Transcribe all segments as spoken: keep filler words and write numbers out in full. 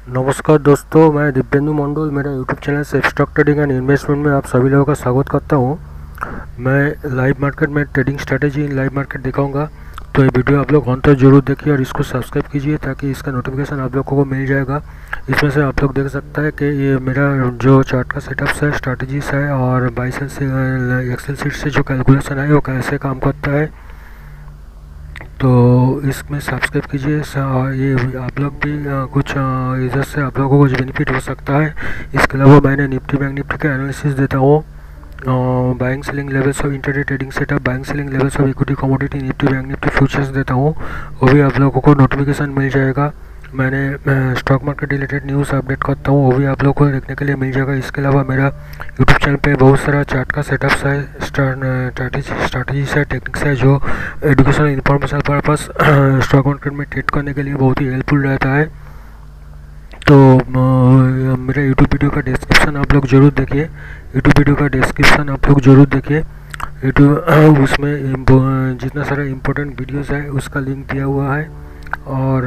नमस्कार दोस्तों, मैं दिव्येंदु मंडल मेरा यूट्यूब चैनल से स्टॉक ट्रेडिंग एंड इन्वेस्टमेंट में आप सभी लोगों का स्वागत करता हूं। मैं लाइव मार्केट में trading strategy in live market दिखाऊंगा, तो ये वीडियो आप लोग अंत तक जरूर देखिए और इसको सब्सक्राइब कीजिए ताकि इसका नोटिफिकेशन आप लोगों को मिल जाएगा। इसमें से आप लोग देख सकते हैं कि ये मेरा जो चार्ट का सेटअप्स है, स्ट्रैटेजीज है और बाइसेंस से एक्सेल शीट से जो कैलकुलेशन है वो कैसे काम करता है, तो इसमें सब्सक्राइब कीजिए। ये आप लोग भी कुछ इधर से आप लोगों को कुछ बेनिफिट हो सकता है। इसके अलावा मैंने निफ्टी बैंक निफ्टी का एनालिसिस देता हूँ, buying selling levels of intraday trading setup, buying selling levels of equity commodity Nifty bank Nifty futures देता हूँ, वो भी आप लोगों को नोटिफिकेशन मिल जाएगा। मैंने stock market related news update करता हूँ, वो भी आप लोगों को देखने के लिए मिल जाएगा। इसके अलावा मेरा यूट्यूब चैनल पे बहुत सारा चार्ट का सेटअप्स है, स्ट्रैटेजी स्ट्रैटेजीज है, टेक्निक्स है, जो educational information purpose stock market में ट्रेड करने के लिए बहुत ही हेल्पफुल रहता है। तो मेरा यूट्यूब वीडियो का डिस्क्रिप्शन आप लोग ज़रूर देखिए, यूट्यूब वीडियो का डिस्क्रिप्शन आप लोग ज़रूर देखिए। यूट्यूब उसमें जितना सारा इम्पोर्टेंट वीडियोस है उसका लिंक दिया हुआ है, और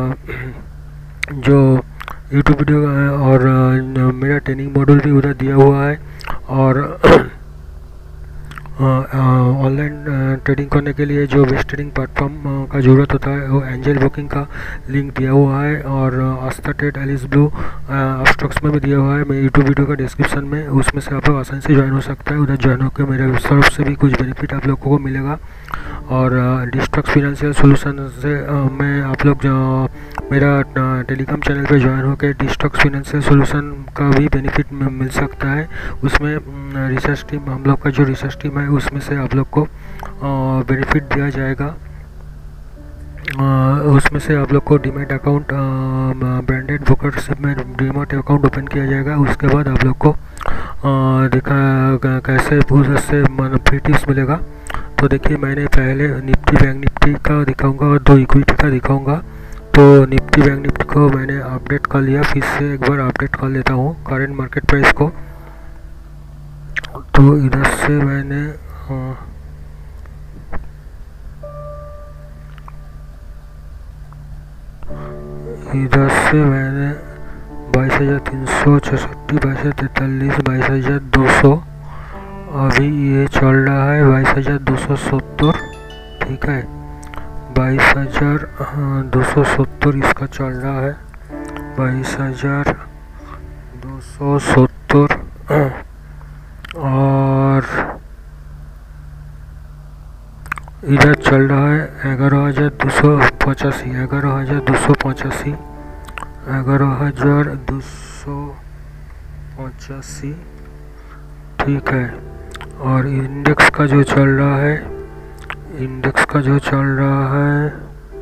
जो यूट्यूब वीडियो और मेरा ट्रेनिंग मॉड्यूल भी उधर दिया हुआ है, और ऑनलाइन ट्रेडिंग करने के लिए जो बेस्ट ट्रेडिंग प्लेटफॉर्म का ज़रूरत होता है वो एंजल बुकिंग का लिंक दिया हुआ है, और Aastha trade Alice Blue stocks में भी दिया हुआ है मेरे यूट्यूब वीडियो का डिस्क्रिप्शन में। उसमें से आप लोग आसानी से ज्वाइन हो सकता है, उधर ज्वाइन होकर मेरे तरफ से भी कुछ बेनिफिट आप लोगों को मिलेगा। और डिस्टॉक्स फाइनेंशियल सोल्यूशन से मैं आप लोग मेरा टेलीग्राम चैनल पे ज्वाइन होकर डिस्टॉक्स फाइनेंशियल सोल्यूशन का भी बेनिफिट मिल सकता है। उसमें रिसर्च टीम, हम लोग का जो रिसर्च टीम है उसमें से आप लोग को बेनिफिट दिया जाएगा। उसमें से आप लोग को डीमैट अकाउंट, ब्रांडेड ब्रोकरशिप में डीमैट अकाउंट ओपन किया जाएगा। उसके बाद आप लोग को देखा कैसे उससे फ्री टिप्स मिलेगा। तो देखिए, मैंने पहले निफ्टी बैंक निफ्टी का दिखाऊंगा और दो इक्विटी का दिखाऊंगा। तो निफ्टी बैंक निफ्टी को मैंने अपडेट कर लिया, फिर से एक बार अपडेट कर लेता हूँ करंट मार्केट प्राइस को। तो इधर से मैंने इधर से मैंने बाईस हज़ार तीन सौ छसठी, बाईस हज़ार तैंतालीस, बाईस हज़ार दो सौ, अभी ये चल रहा है बाईस हज़ार दो सौ सत्तर, ठीक है, बाईस हज़ार दो सौ सत्तर इसका चल रहा है, बाईस हज़ार दो सौ सत्तर। और इधर चल रहा है ग्यारह हज़ार दो सौ पचासी, ग्यारह हज़ार दो सौ पचासी, ग्यारह हज़ार दो सौ पचासी, ठीक है। और इंडेक्स का जो चल रहा है, इंडेक्स का जो चल रहा है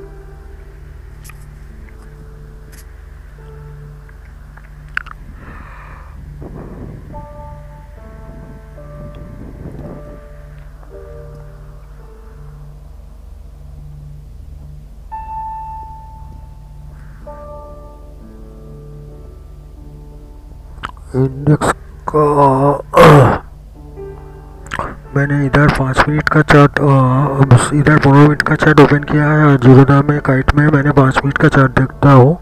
इंडेक्स का मैंने इधर पाँच मिनट का चार्ट, इधर पंद्रह मिनट का चार्ट ओपन किया है, और जीरोधा में काइट में मैंने पाँच मिनट का चार्ट देखता हूँ।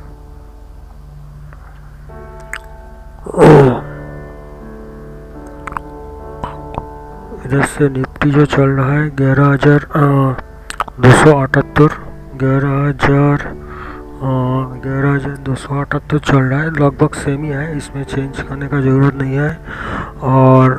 इधर से निफ्टी जो चल रहा है ग्यारह हज़ार दो सौ अठहत्तर, ग्यारह हज़ार ग्यारह हज़ार दो सौ अठहत्तर चल रहा है, लगभग सेम ही है, इसमें चेंज करने का ज़रूरत नहीं है। और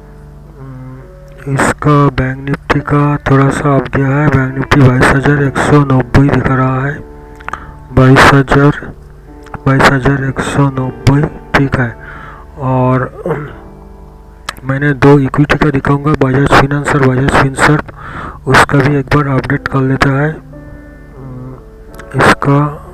इसका बैंक निफ्टी का थोड़ा सा अप गया है, बैंक निफ्टी बाईस हज़ार एक सौ नब्बे दिख रहा है, बाईस हज़ार बाईस हज़ार एक सौ नब्बे, ठीक है। और मैंने दो इक्विटी का दिखाऊंगा, बजाज फाइनेंस और बजाज फिनसर्व, उसका भी एक बार अपडेट कर लेता है। इसका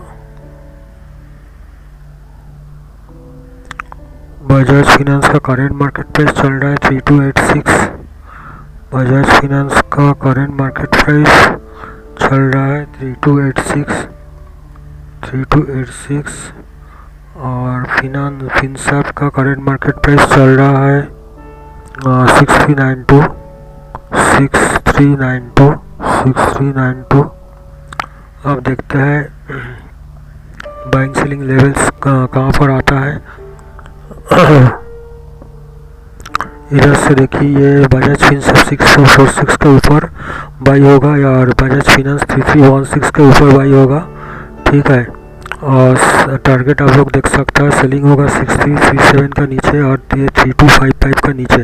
बजाज फाइनेंस का करेंट मार्केट प्राइस चल रहा है three two eight six, Bajaj finance का करेंट मार्केट प्राइस चल रहा है three two eight six, three two eight six. और फिनान फिनसर्व का करेंट मार्केट प्राइस चल रहा है six three nine two, six three nine two, six three nine two. अब देखते हैं बाइंग सेलिंग लेवल्स कहाँ पर आता है। इधर से देखिए ये Bajaj Finserv six four four six के ऊपर बाई होगा या और Bajaj finance three three one six के ऊपर बाई होगा, ठीक है। और टारगेट आप लोग देख सकते हैं, सेलिंग होगा सिक्स थ्री थ्री सेवन का नीचे और ये थ्री टू फाइव फाइव का नीचे।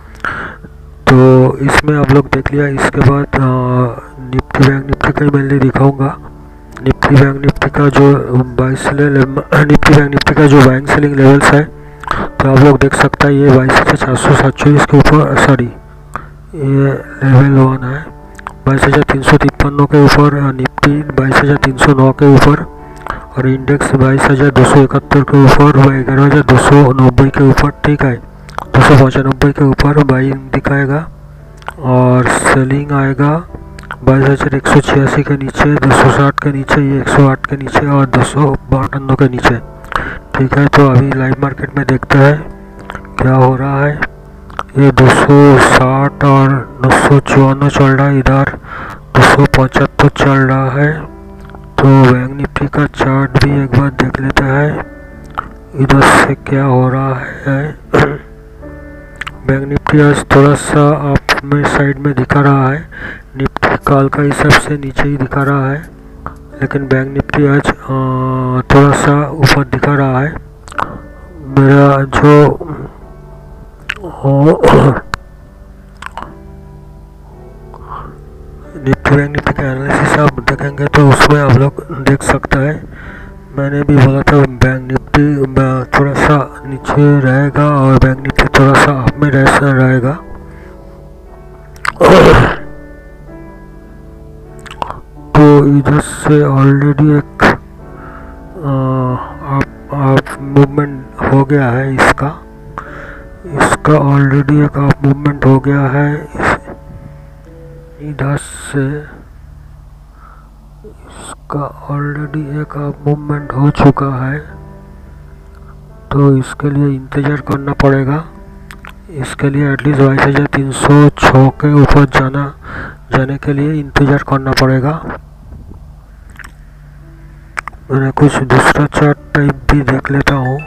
तो इसमें आप लोग देख लिया। इसके बाद निफ्टी बैंक निफ्टी का ही मेनली दिखाऊंगा। निफ्टी बैंक निफ्टी का जो बाईस निफ्टी बैंक निफ्टी का जो बाइंग सेलिंग लेवल्स है, तो आप लोग देख सकते हैं ये बाईस हज़ार चार सौ सैंतालीस के ऊपर, सॉरी ये लेवल वन है, बाईस हज़ार तीन सौ तिप्पन के ऊपर निफ्टी, बाईस हज़ार तीन सौ नौ के ऊपर और इंडेक्स बाईस हज़ार दो सौ इकहत्तर के ऊपर व ग्यारह हज़ार दो सौ नब्बे के ऊपर, ठीक है। दो सौ पचानबे के ऊपर बाइंग दिखाएगा और सेलिंग आएगा बाईस हज़ार एक सौ छियासी के नीचे, दो सौ साठ के नीचे, ये एक सौ आठ के नीचे और दो सौ बानवे के नीचे, ठीक है। तो अभी लाइव मार्केट में देखते हैं क्या हो रहा है। ये दो सौ साठ और दो सौ चौवन चल रहा है, इधर दो सौ पचहत्तर चल रहा है। तो बैंक निफ्टी का चार्ट भी एक बार देख लेते हैं इधर से क्या हो रहा है। बैंक निफ्टी आज थोड़ा सा आप में साइड में दिखा रहा है, निफ्टी कॉल का हिसाब से नीचे ही दिखा रहा है, लेकिन बैंक निफ्टी आज थोड़ा सा ऊपर दिखा रहा है। मेरा जो निफ्टी बैंक निफ्टी का एनालिसिस आप देखेंगे तो उसमें आप लोग देख सकते हैं, मैंने भी बोला था बैंक निफ्टी थोड़ा सा नीचे रहेगा और बैंक निफ्टी थोड़ा सा अप में रहेगा। तो इधर से ऑलरेडी एक आप आप मूवमेंट हो गया है, इसका इसका ऑलरेडी एक आप मूवमेंट हो गया है। इधर से इसका ऑलरेडी एक आप मूवमेंट हो चुका है, तो इसके लिए इंतज़ार करना पड़ेगा। इसके लिए एटलीस्ट बाईस हज़ार तीन सौ छः के ऊपर जाना जाने के लिए इंतज़ार करना पड़ेगा। मैंने कुछ दूसरा चार्ट टाइप भी देख लेता हूँ।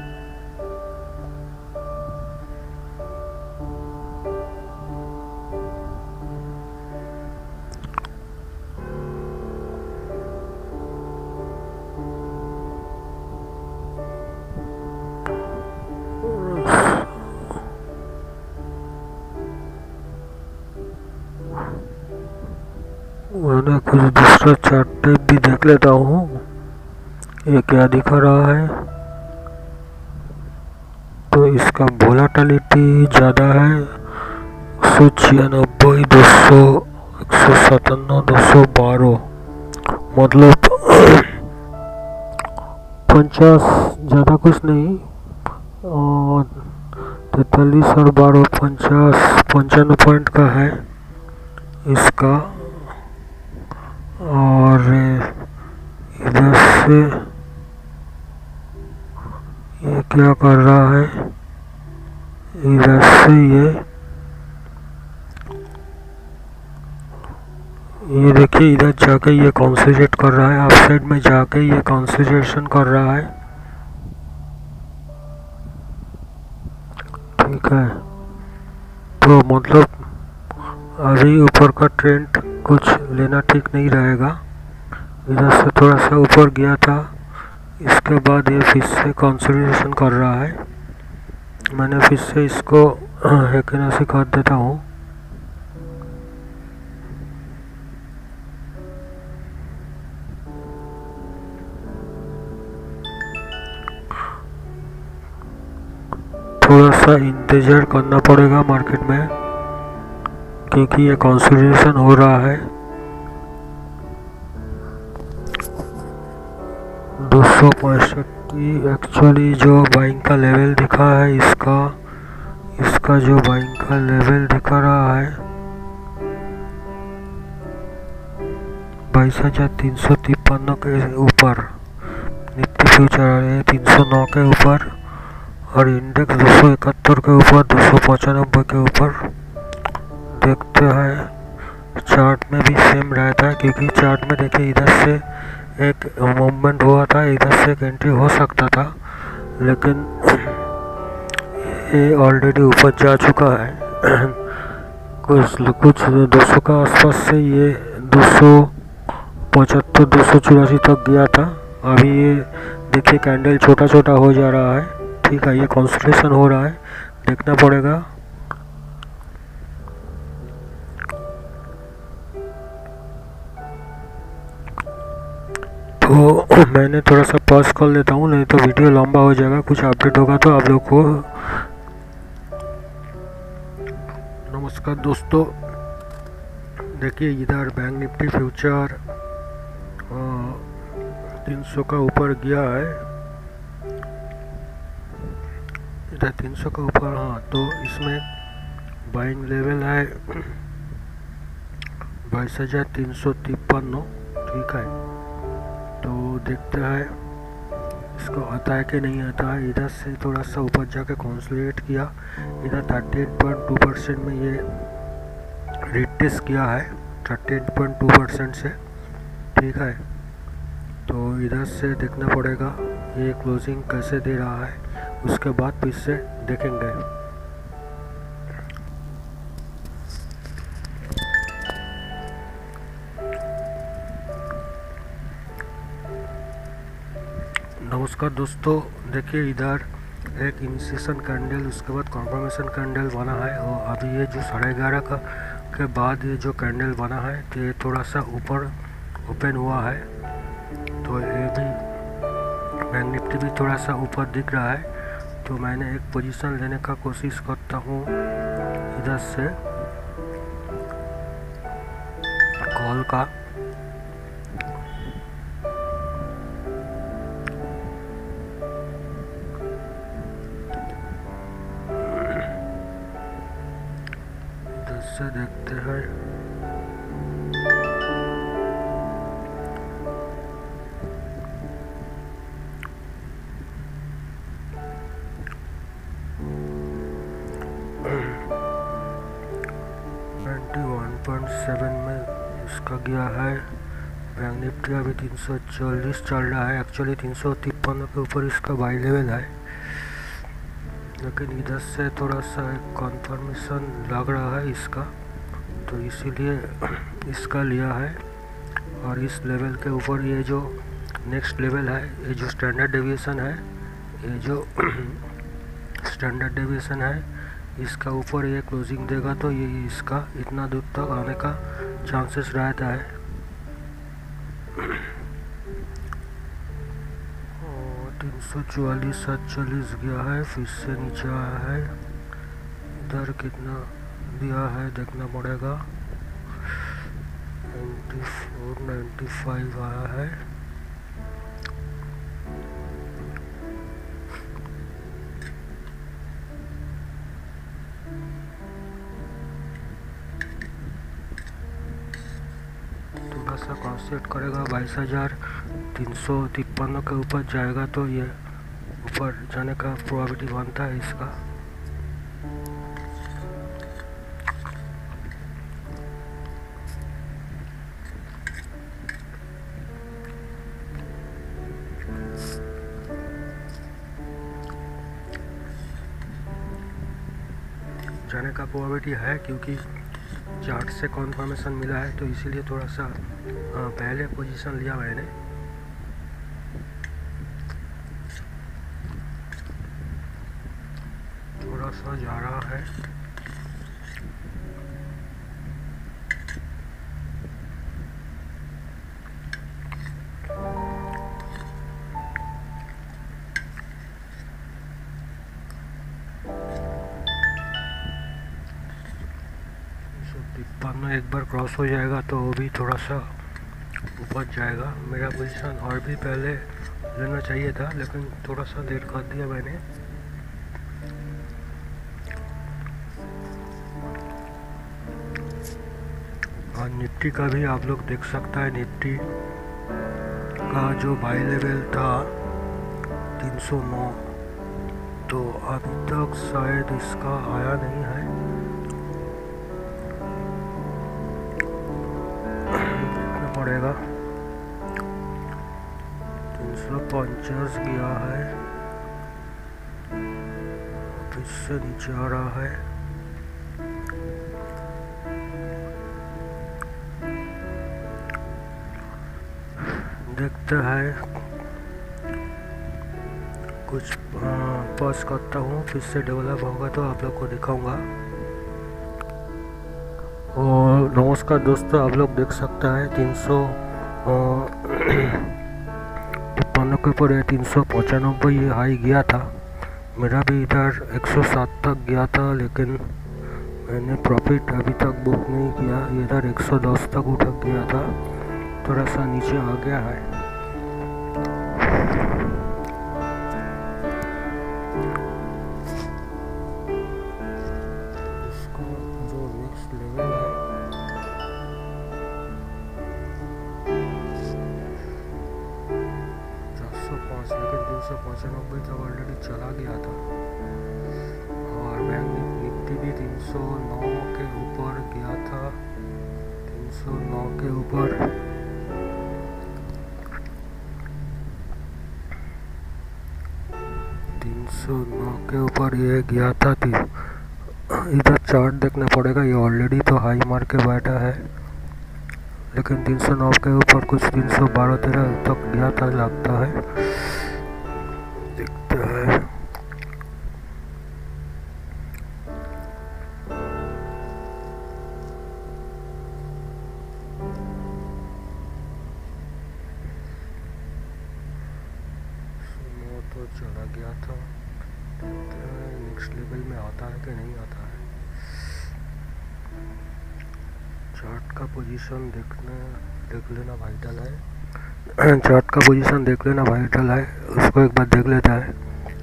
मैंने कुछ दूसरा चार्ट टाइप भी देख लेता हूँ, ये क्या दिखा रहा है। तो इसका वोलेटिलिटी ज़्यादा है, एक सौ छियानबे, दो सौ, एक सौ सतानवे, दो सौ बारह, मतलब पचास ज़्यादा कुछ नहीं, और तैतालीस और बारह पचास पंचानवे पॉइंट का है इसका। और इधर से ये क्या कर रहा है, इधर से ये ये देखिए इधर जाके ये कॉन्सेंट्रेट कर रहा है, अप साइड में जाके ये कॉन्सेंट्रेशन कर रहा है, ठीक है। तो मतलब अभी ऊपर का ट्रेंड कुछ लेना ठीक नहीं रहेगा। इधर से थोड़ा सा ऊपर गया था, इसके बाद ये फिर से कंसोलिडेशन कर रहा है। मैंने फिर से इसको हैकेनासी कर देता हूँ। थोड़ा सा इंतज़ार करना पड़ेगा मार्केट में, क्योंकि ये कंसोलिडेशन हो रहा है। दो सौ पैंसठ एक्चुअली जो बाइंग का लेवल दिखा है, इसका इसका जो बाइंग का लेवल दिखा रहा है बाईस हजार तीन सौ तिप्पन के ऊपर, निफ्टी फ्यूचर है तीन सौ नौ के ऊपर और इंडेक्स दो सौ इकहत्तर के ऊपर, दो सौ पचानबे के ऊपर। देखते हैं चार्ट में भी सेम रहता है, क्योंकि चार्ट में देखिए इधर से एक मूवमेंट हुआ था, इधर से एक एंट्री हो सकता था, लेकिन ये ऑलरेडी ऊपर जा चुका है। कुछ कुछ दो सौ का आसपास से ये दो सौ पचहत्तर दो सौ चौरासी तक गया था। अभी ये देखिए कैंडल छोटा छोटा हो जा रहा है। ठीक है, ये कंसोलिडेशन हो रहा है, देखना पड़ेगा। तो मैंने थोड़ा सा पॉज कर लेता हूँ, नहीं तो वीडियो लंबा हो जाएगा। कुछ अपडेट होगा तो आप लोग को। नमस्कार दोस्तों, देखिए इधर बैंक निफ्टी फ्यूचर तीन सौ का ऊपर गया है, इधर तीन सौ का ऊपर। हाँ, तो इसमें बाइंग लेवल है बाईस हजार तीन सौ तिप्पन। ठीक है, तो देखते हैं इसको आता है कि नहीं आता है। इधर से थोड़ा सा ऊपर जाके कंसोलिडेट किया, इधर thirty eight point two percent में ये रिटेस्ट किया है, thirty eight point two percent से। ठीक है, तो इधर से देखना पड़ेगा ये क्लोजिंग कैसे दे रहा है, उसके बाद फिर से देखेंगे। नमस्कार दोस्तों, देखिए इधर एक इनिशिएशन कैंडल, उसके बाद कॉन्फर्मेशन कैंडल बना है, और अभी ये जो साढ़े ग्यारह का के बाद ये जो कैंडल बना है, तो ये थोड़ा सा ऊपर ओपन हुआ है। तो ये भी बैंक निफ्टी भी थोड़ा सा ऊपर दिख रहा है, तो मैंने एक पोजीशन लेने का कोशिश करता हूँ इधर से कॉल का। इधर से देखते हैं, इक्यानवे पॉइंट सात में इसका गया है। बैंक निफ्टी अभी तीन सौ चालीस चल रहा है, एक्चुअली तीन सौ तिप्पन के ऊपर इसका बाई लेवल है, लेकिन इधर से थोड़ा सा एक कन्फर्मेशन लग रहा है इसका, तो इसीलिए इसका लिया है। और इस लेवल के ऊपर ये जो नेक्स्ट लेवल है, ये जो स्टैंडर्ड डेविएशन है, ये जो स्टैंडर्ड डेविएशन है, इसका ऊपर ये क्लोजिंग देगा तो ये इसका इतना दूर तक आने का चांसेस रहता है। तीन सौ चौवालीस सैंतालीस गया है, फिर से नीचे आया है। इधर कितना दिया है देखना पड़ेगा, चौरानवे पचानवे आया है। थोड़ा सा कॉन्सेट करेगा, बाईस हजार तीन सौ तिप्पन के ऊपर जाएगा तो ये ऊपर जाने का प्रोबेबिलिटी बनता है इसका। जाने का प्रोबेबिलिटी है, क्योंकि चार्ट से कॉन्फर्मेशन मिला है, तो इसीलिए थोड़ा सा आ, पहले पोजीशन लिया मैंने। थोड़ा सा जा रहा है, तिप्पन एक बार क्रॉस हो जाएगा तो वो भी थोड़ा सा ऊपर जाएगा। मेरा पोजीशन और भी पहले लेना चाहिए था, लेकिन थोड़ा सा लेट कर दिया मैंने। और निफ्टी का भी आप लोग देख सकता है, निफ्टी का जो बाई लेवल था तीन सौ नौ, तो अभी तक शायद इसका आया नहीं है। देखना पड़ेगा। पंचास गया है, फिर से नीचे आ रहा है। देखते हैं, कुछ पॉज करता हूँ, फिर से डेवलप होगा तो आप लोग को दिखाऊंगा। और नमस्कार दोस्तों, आप लोग देख सकते हैं तीन सौ तिप्पन के ऊपर तीन सौ पचानबे ये हाई गया था। मेरा भी इधर एक सौ सात तक गया था, लेकिन मैंने प्रॉफिट अभी तक बुक नहीं किया। इधर एक सौ दस तक उठ गया था, थोड़ा सा नीचे आ गया है। इसका जो नेक्स्ट लेवल है चार सौ पाँच, लेकिन तीन सौ पचानबे तक ऑलरेडी चला गया था। और बैंक निफ्टी भी तीन सौ नौ के ऊपर गया था, तीन सौ नौ के ऊपर। तीन सौ नौ के ऊपर ये गया था। इधर चार्ट देखना पड़ेगा, ये ऑलरेडी तो हाई मार के बैठा है, लेकिन तीन सौ नौ के ऊपर कुछ तीन सौ बारह तेरह तक गया था लगता है। देखते हैं, तो चला गया था। नेक्स्ट लेवल में आता है कि नहीं आता है। चार्ट का पोजीशन देखना देख लेना वाइटल है। चार्ट का पोजीशन देख लेना वाइटल है, उसको एक बार देख लेता है।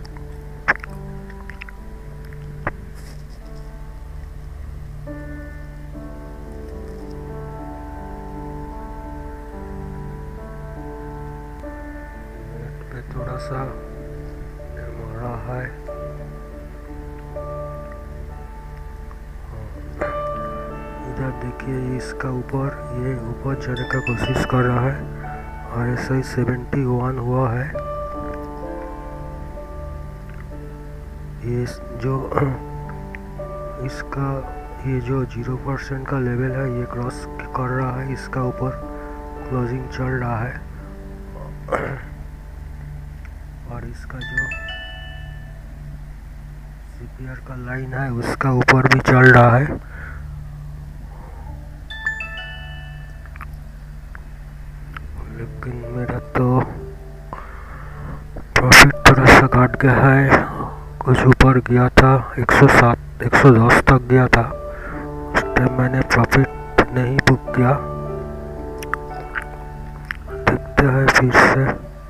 नेट पे थोड़ा सा मारा है। इधर देखिए, इसका ऊपर ये ऊपर जाने का कोशिश कर रहा है और ऐसा ही सेवेंटी वन हुआ है। ये जो इसका ये जो जीरो परसेंट का लेवल है ये क्रॉस कर रहा है, इसका ऊपर क्लोजिंग चल रहा है। और इसका जो सीपीआर का लाइन है उसका ऊपर भी चल रहा है। लेकिन मेरा तो प्रॉफिट थोड़ा सा घट गया है, कुछ ऊपर गया था, एक सौ सात एक सौ दस तक गया था। उस टाइम मैंने प्रॉफिट नहीं बुक किया। देखते हैं फिर से,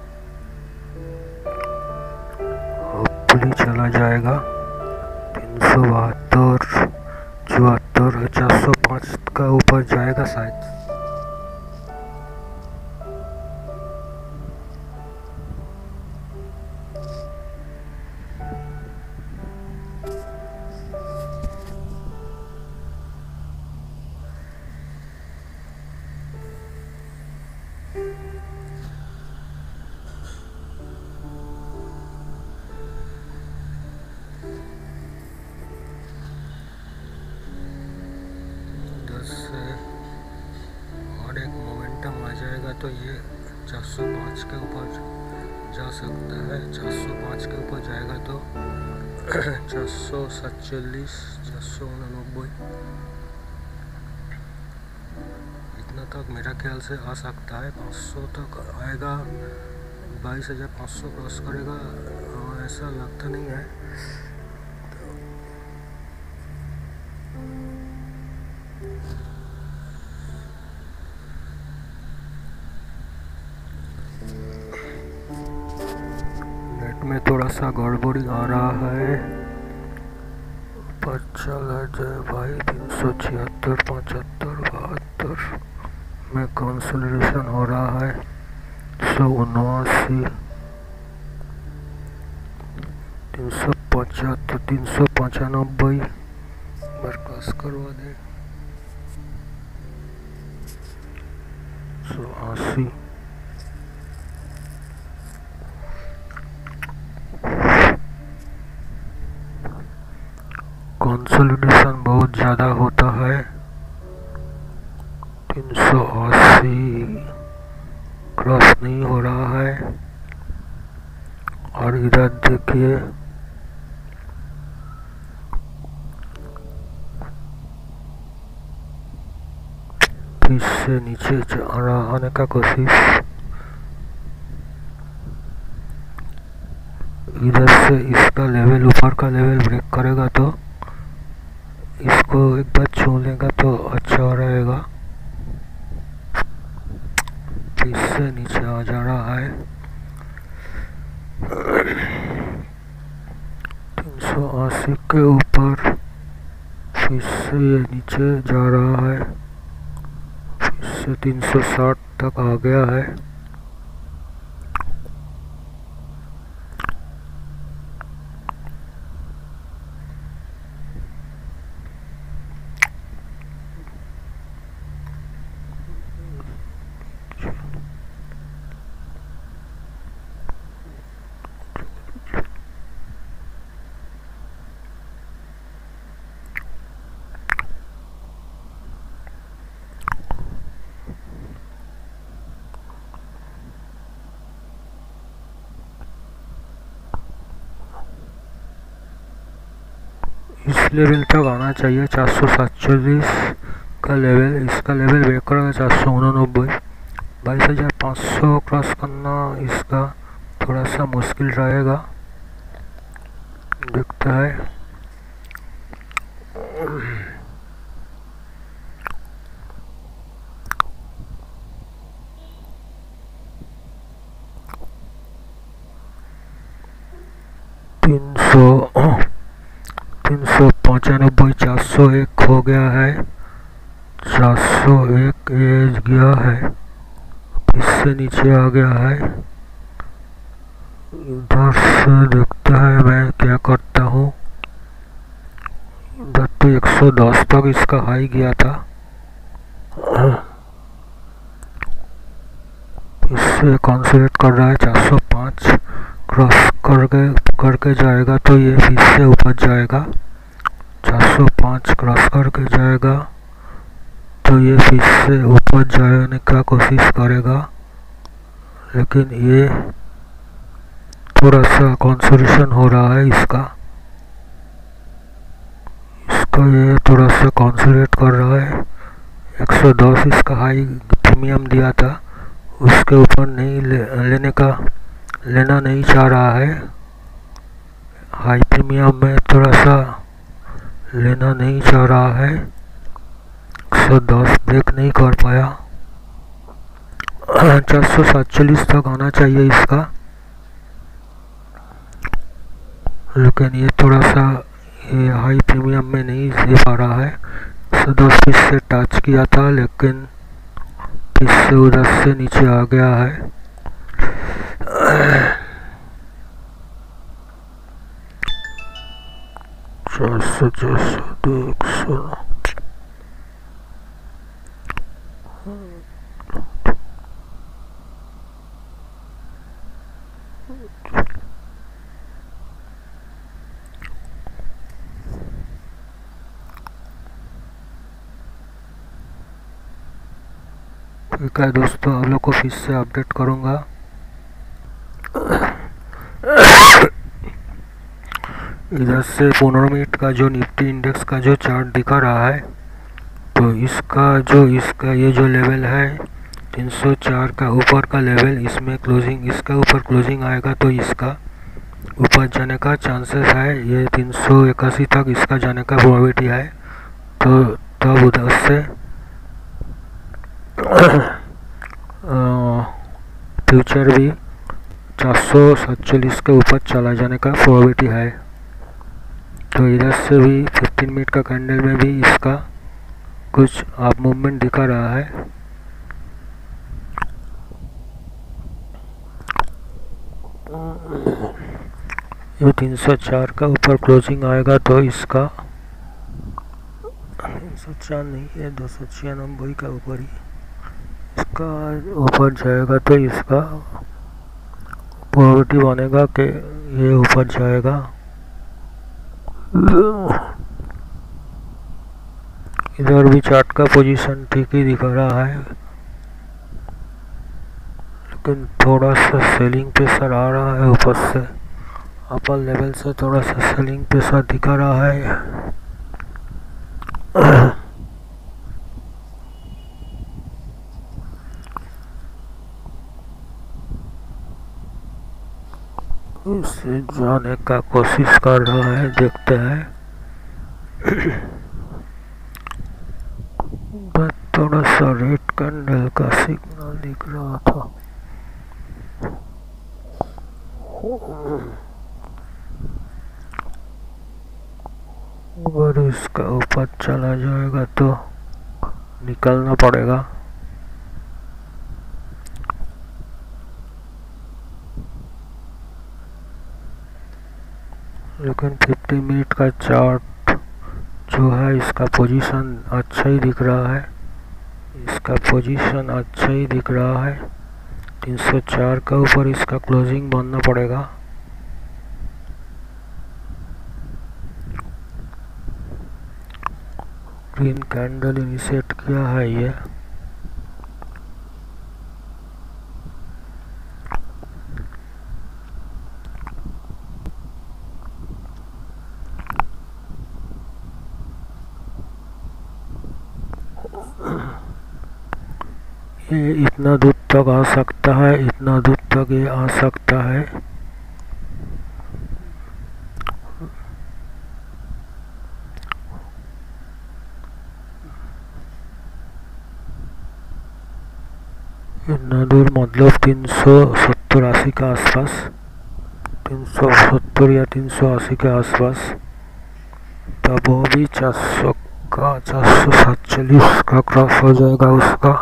होपफुली चला जाएगा। तीन सौ बहत्तर चौहत्तर चार सौ पाँच का ऊपर जाएगा शायद। और एक मोमेंटम आ जाएगा तो ये चार सौ पाँच के ऊपर जा सकता है। चार सौ पाँच के ऊपर जाएगा तो चार सौ सैंतालीस चार सौ उननबे इतना तक मेरा ख्याल से आ सकता है। पाँच सौ तक आएगा, बाईस हज़ार पाँच सौ क्रॉस करेगा ऐसा लगता नहीं है। नेट में थोड़ा सा गड़बड़ी आ रहा है, पर चल जाए भाई। तीन सौ छिहत्तर पचहत्तर बहत्तर में कंसोलिडेशन हो रहा है। सौ उन्नासी तीन सौ पचहत्तर तीन सौ पचानबे बर्खास्त करवा दे। सौ अस्सी कंसोलिडेशन बहुत ज़्यादा होता है। तीन सौ अस्सी क्रॉस नहीं हो रहा है। और इधर देखिए फिर से नीचे आने का कोशिश। इधर से इसका लेवल ऊपर का लेवल ब्रेक करेगा तो इसको एक बार छू लेगा तो अच्छा रहेगा। फिर से नीचे आ जा रहा है। तीन सौ अस्सी के ऊपर फिर से ये नीचे जा रहा है। फिर से तीन सौ साठ तक आ गया है। इस लेवल तक आना चाहिए चार सौ सैंतालीस का लेवल। इसका लेवल ब्रेक करेगा चार सौ उननब्बे। बाईस हज़ार पाँच सौ क्रॉस करना इसका थोड़ा सा मुश्किल रहेगा, दिखता है। तीन सौ तीन सौ पचानबे चार सौ एक हो गया है। चार सौ एक एज गया है। इससे नीचे आ गया है। इधर से देखता है मैं क्या करता हूँ। इधर तो एक सौ दस तक इसका हाई गया था। इससे कंसोलिडेट कर रहा है। चार सौ पाँच क्रॉस करके करके जाएगा तो ये फिर से ऊपर जाएगा। चार सौ पाँच क्रॉस करके जाएगा तो ये फिर से ऊपर जाने का कोशिश करेगा, लेकिन ये थोड़ा सा कंसोलिडेशन हो रहा है इसका इसका ये थोड़ा सा कंसोलिडेट कर रहा है। एक सौ दस इसका हाई प्रीमियम दिया था, उसके ऊपर नहीं ले, लेने का लेना नहीं चाह रहा है। हाई प्रीमियम में थोड़ा सा लेना नहीं चाह रहा है। एक सौ दस ब्रेक नहीं कर पाया। चार सौ सैंतालीस तक आना चाहिए इसका, लेकिन ये थोड़ा सा ये हाई प्रीमियम में नहीं दे पा रहा है। एक सौ दस फिर से टच किया था, लेकिन फिर से उधर से नीचे आ गया है। चार सौ छः सौ दो एक सौ ठीक है दोस्तों, आप लोग को फिर से अपडेट करूँगा। इधर से पंद्रह मिनट का जो निफ्टी इंडेक्स का जो चार्ट दिखा रहा है, तो इसका जो इसका ये जो लेवल है तीन सौ चार का ऊपर का लेवल, इसमें क्लोजिंग इसका ऊपर क्लोजिंग आएगा तो इसका ऊपर जाने का चांसेस है। ये तीन सौ इक्यासी तक इसका जाने का प्रोबेबिलिटी है। तो तब उधर से फ्यूचर भी चार सौ सैंतालीस के ऊपर चला जाने का प्रोबेबिलिटी है। तो इधर से भी पंद्रह मिनट का कैंडल में भी इसका कुछ आप मूवमेंट दिखा रहा है। ये तीन सौ चार का ऊपर क्लोजिंग आएगा तो इसका तीन सौ चार नहीं है दो सौ छियानबे का ऊपर ही इसका ऊपर जाएगा तो इसका प्रोबेबिलिटी बनेगा कि ये ऊपर जाएगा। इधर भी चार्ट का पोजीशन ठीक ही दिख रहा है, लेकिन थोड़ा सा सेलिंग प्रेशर आ रहा है ऊपर से, अपर लेवल से थोड़ा सा सेलिंग प्रेशर दिखा रहा है। इसे जाने का कोशिश कर रहा है, देखते हैं। थोड़ा सा रेड कैंडल का सिग्नल दिख रहा था। अगर इसका ऊपर चला जाएगा तो निकलना पड़ेगा। लेकिन फिफ्टी मिनट का चार्ट जो है, इसका पोजीशन अच्छा ही दिख रहा है, इसका पोजीशन अच्छा ही दिख रहा है। तीन सौ चार का ऊपर इसका क्लोजिंग बनना पड़ेगा। ग्रीन कैंडल इनिशिएट किया है ये, ये इतना दूर तक आ सकता है, इतना दूर तक ये आ सकता है। इतना दूर मतलब तीन सौ सत्तर अस्सी के आसपास, तीन सौ सत्तर या तीन सौ अस्सी के आसपास। तब वो भी चार सौ का चार सौ सातचालीस का क्रॉस हो जाएगा उसका।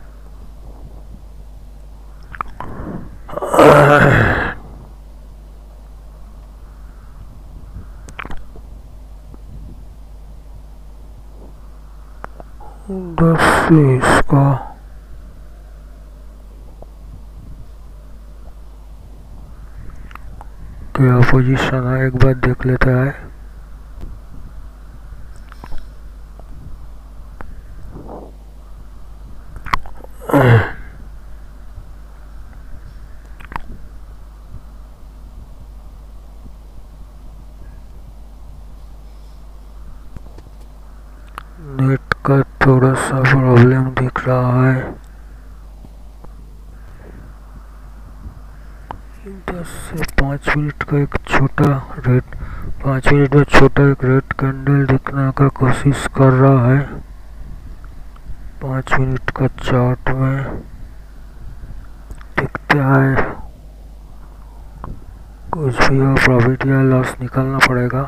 दस इसका क्या पोजीशन है, एक बार देख लेता है। नेट का थोड़ा सा प्रॉब्लम दिख रहा है। दस से पाँच मिनट का एक छोटा रेड, पाँच मिनट में छोटा एक रेड कैंडल दिखने का कोशिश कर रहा है। पाँच मिनट का चार्ट में दिखता है, कुछ भी हो प्रॉफिट या लॉस निकालना पड़ेगा।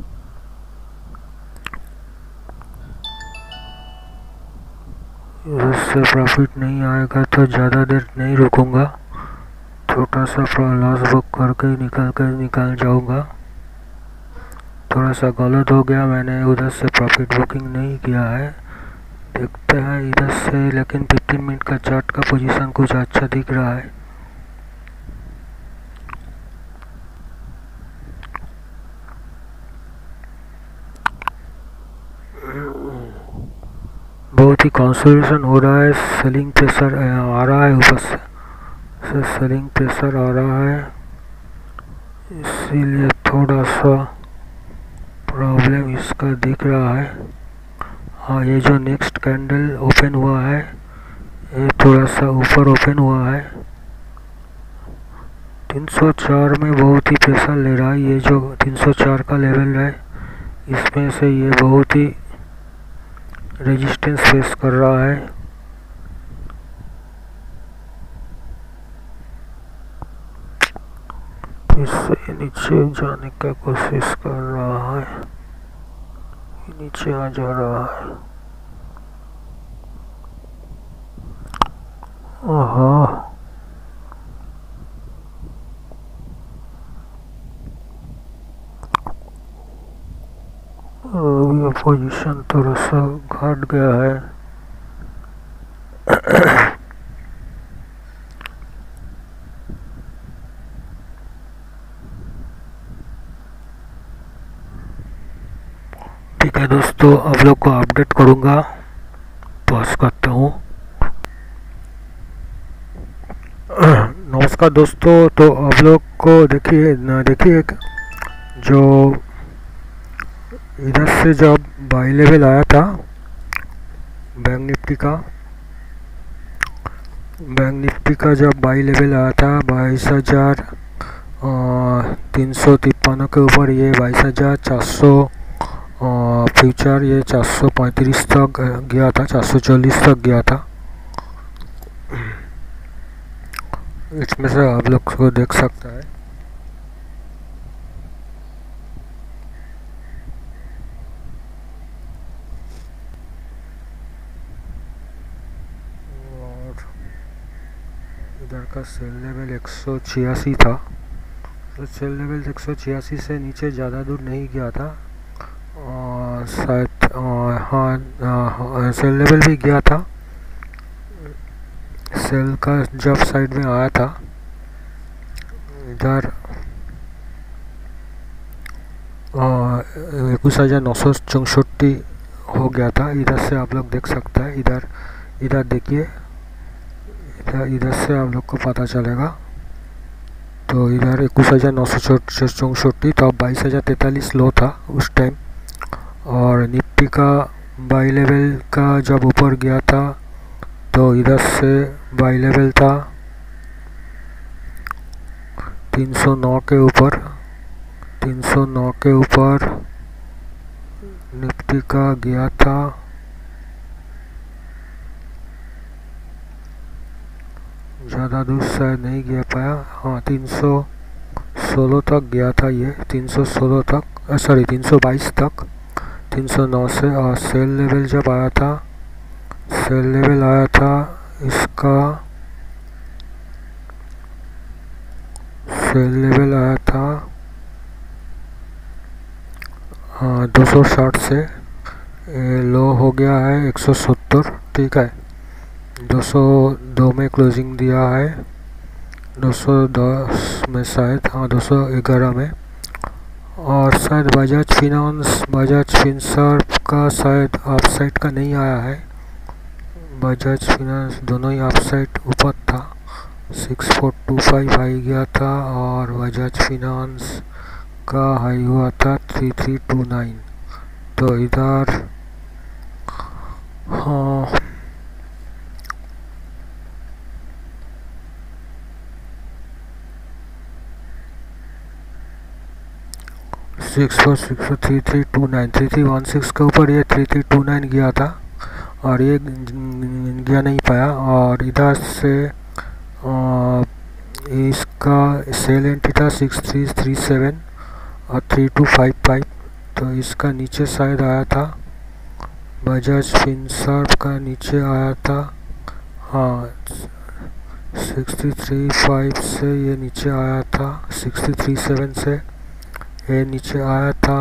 इससे प्रॉफिट नहीं आएगा तो ज़्यादा देर नहीं रुकूंगा, छोटा सा लॉस बुक करके निकल कर निकल जाऊंगा। थोड़ा सा गलत हो गया, मैंने उधर से प्रॉफिट बुकिंग नहीं किया है। देखते हैं इधर से, लेकिन फिफ्टीन मिनट का चार्ट का पोजीशन कुछ अच्छा दिख रहा है। बहुत ही कंसोलिडेशन हो रहा है, सेलिंग प्रेशर आ रहा है, ऊपर से, से सेलिंग प्रेशर आ रहा है, इसीलिए थोड़ा सा प्रॉब्लम इसका दिख रहा है। हाँ, ये जो नेक्स्ट कैंडल ओपन हुआ है, ये थोड़ा सा ऊपर ओपन हुआ है। तीन सौ चार में बहुत ही प्रेशर ले रहा है, ये जो तीन सौ चार का लेवल है, इसमें से ये बहुत ही रेजिस्टेंस फेस कर रहा है। इससे नीचे जाने का कोशिश कर रहा है, नीचे आ जा रहा है। आहा, ये पोजीशन थोड़ा सा घट गया है। ठीक है दोस्तों, आप लोग को अपडेट करूँगा। पॉज करता हूँ। नमस्कार दोस्तों, तो आप लोग को देखिए देखिए जो इधर से जब बाई लेवल आया था बैंक निफ्टी का बैंक निफ्टी का जब बाई लेवल आया था बाईस हजार तीन सौ तिप्पन के ऊपर, ये बाईस हजार चार सौ फ्यूचर ये चार सौ पैंतीस तक गया था, चार सौ चालीस तक गया था। इसमें से आप लोग को देख सकता है। और इधर का सेल लेवल एक सौ छियासी था, तो सेल लेवल एक सौ छियासी से नीचे ज़्यादा दूर नहीं गया था। शायद हाँ, सेल लेवल भी गया था। सेल का जब साइड में आया था इधर इक्कीस हजार नौ सौ चौंसठी हो गया था। इधर से आप लोग देख सकते हैं, इधर इधर देखिए, इधर इधर से आप लोग को पता चलेगा। तो इधर इक्कीस हजार नौ सौ चौंसठी तो अब बाईस हजार तैंतालीस लो था उस टाइम। और निफ्टी का बाई लेवल का जब ऊपर गया था तो इधर से बाई लेवल था तीन सौ नौ के ऊपर, तीन सौ नौ के ऊपर निफ्टी का गया था। ज़्यादा दूर शायद नहीं गया पाया, हाँ तीन सौ सोलह तक गया था, ये तीन सौ सोलह तक, सॉरी तीन सौ बाईस तक, तीन सौ नौ से। और सेल लेवल जब आया था, सेल लेवल आया था इसका, सेल लेवल आया था हाँ दो सौ साठ से, लो हो गया है एक सौ सत्तर। ठीक है, दो सौ दो में क्लोजिंग दिया है, दो सौ दस में शायद, हाँ दो सौ ग्यारह में। और शायद बजाज फिनांस बजाज फिनसर्व का शायद अप साइड का नहीं आया है। बजाज फिनांस दोनों ही अप साइड ऊपर था, six four two five high गया था और बजाज फिनांस का हाई हुआ था थ्री थ्री टू नाइन। तो इधर हाँ six four six three three two nine three three one six के ऊपर ये थ्री थ्री टू नाइन गया था और ये गया नहीं पाया। और इधर से आ, इसका सेल एंट्री था सिक्स थ्री थ्री सेवन और थ्री टू फाइव फाइव, तो इसका नीचे शायद आया था। बजाज फिनसर्व का नीचे आया था, हाँ सिक्स थ्री थ्री फाइव से ये नीचे आया था, सिक्स थ्री थ्री सेवन से ये नीचे आया था।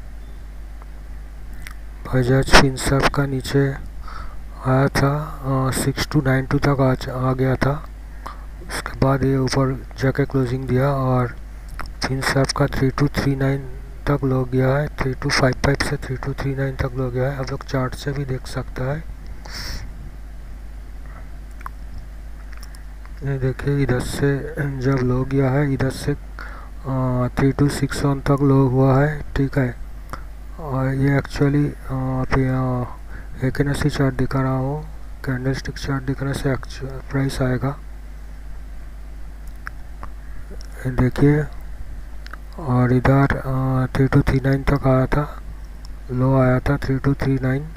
बजाज फिनसर्व का नीचे आया था सिक्स टू नाइन टू तक आ, आ गया था। उसके बाद ये ऊपर जाके क्लोजिंग दिया और फिनसर्व का थ्री टू थ्री नाइन तक लो गया है, थ्री टू फाइव फाइव से थ्री टू थ्री नाइन तक लो गया है। आप लोग चार्ट से भी देख सकता है। ये देखिए, इधर से जब लो गया है, इधर से थ्री टू सिक्स वन तक लो हुआ है। ठीक है, और ये एक्चुअली एक एन एस सी चार्ट दिखा रहा हूँ, कैंडल स्टिक चार्ट दिखाने से प्राइस आएगा। देखिए, और इधर थ्री टू थ्री नाइन तक आया था, लो आया था थ्री टू थ्री नाइन।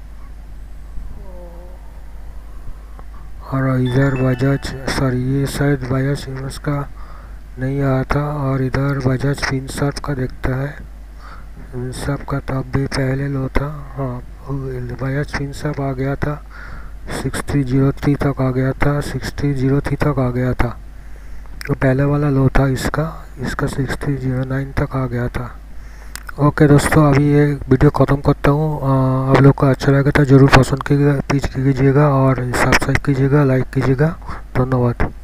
और इधर बजाज सॉरी ये शायद बजाज इन्वेस्ट का नहीं आया था। और इधर बजाज फिनसर्व का देखता है, फिनसर्व का तो अब भी पहले लो था, हाँ बजाज फिनसर्व आ गया था सिक्स थ्री जीरो थ्री तक आ गया था, सिक्स थ्री जीरो थ्री तक आ गया था। तो पहले वाला लो था इसका इसका सिक्स थ्री जीरो नाइन तक आ गया था। ओके दोस्तों, अभी ये वीडियो ख़त्म करता हूँ। आप लोग को अच्छा लगा तो ज़रूर पसंद कीजिएगा कीजिएगा और सब्सक्राइब कीजिएगा, लाइक कीजिएगा। धन्यवाद।